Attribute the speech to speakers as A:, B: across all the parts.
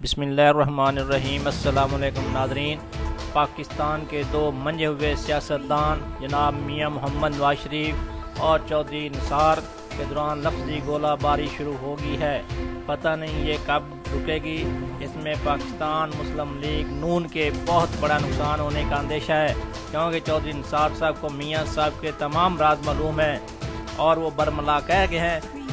A: बिस्मिल्लाहिर्रहमानिर्रहीम। अस्सलाम वालेकुम नाज़रीन। पाकिस्तान के दो मंजे हुए सियासतदान जनाब मियाँ मोहम्मद नवाज शरीफ और चौधरी निसार के दौरान लफ्ज़ी गोलाबारी शुरू हो गई है। पता नहीं ये कब रुकेगी। इसमें पाकिस्तान मुस्लिम लीग नून के बहुत बड़ा नुकसान होने का अंदेशा है, क्योंकि चौधरी निसार साहब को मियाँ साहब के तमाम राज मालूम है और वो बरमला कह गए हैं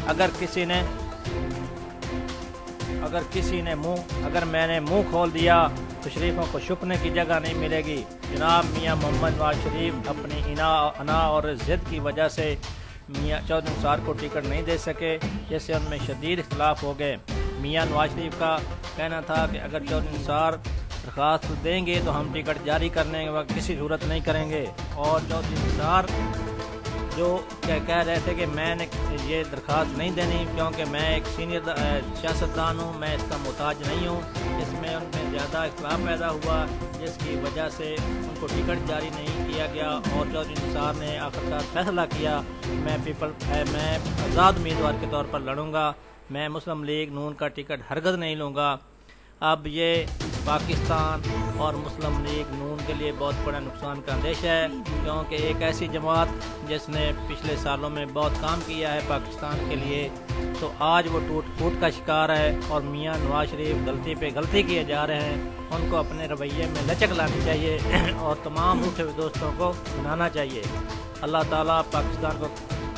A: अगर मैंने मुंह खोल दिया तो शरीफों को छुपने की जगह नहीं मिलेगी। जनाब मियाँ मोहम्मद नवाज शरीफ अपनी अना और ज़िद की वजह से मियाँ चौधरी निसार को टिकट नहीं दे सके, जिससे उनमें शदीद इख्तलाफ हो गए। मियाँ नवाज शरीफ का कहना था कि अगर चौधरी निसार दरख्वास्त देंगे तो हम टिकट जारी करने के वक्त किसी सूरत नहीं करेंगे। और चौधरी निसार जो कह रहे थे कि मैंने ये दरख्वास्त नहीं देनी क्योंकि मैं एक सीनियर सियासतदान हूँ, मैं इसका मोहताज नहीं हूँ। इसमें उनमें ज़्यादा इख्तलाफ पैदा हुआ, जिसकी वजह से उनको टिकट जारी नहीं किया गया और चौधरी निसार ने आखिरकार फैसला किया मैं आज़ाद उम्मीदवार के तौर पर लड़ूंगा, मैं मुस्लिम लीग नून का टिकट हरगज़ नहीं लूँगा। अब ये पाकिस्तान और मुस्लिम लीग नून के लिए बहुत बड़ा नुकसान का अंदेशा है, क्योंकि एक ऐसी जमात जिसने पिछले सालों में बहुत काम किया है पाकिस्तान के लिए, तो आज वो टूट फूट का शिकार है। और मियाँ नवाज शरीफ गलती पे गलती किए जा रहे हैं। उनको अपने रवैये में लचक लानी चाहिए और तमाम रूठे हुए दोस्तों को मनाना चाहिए। अल्लाह ताला पाकिस्तान को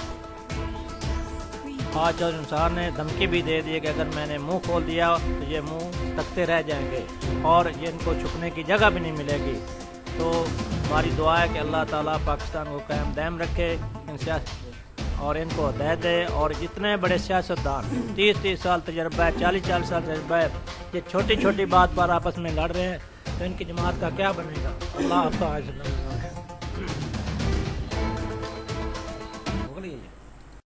A: आज चौधरी निसार ने धमकी भी दे दी कि अगर मैंने मुंह खोल दिया तो ये मुंह तकते रह जाएंगे और ये इनको छुपने की जगह भी नहीं मिलेगी। तो हमारी दुआ है कि अल्लाह ताला पाकिस्तान को कायम दायम रखे और इनको हदायत दे। और जितने बड़े सियासतदान 30-30 साल तजर्बा है, 40-40 साल तजर्बा है, ये छोटी छोटी बात पर आपस में लड़ रहे हैं, तो इनकी जमात का क्या बनेगा। अल्लाह हाफ़िज़।